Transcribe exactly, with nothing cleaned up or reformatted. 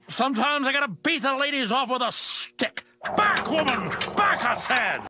Sometimes I gotta beat the ladies off with a stick. Back, woman! Back, I said!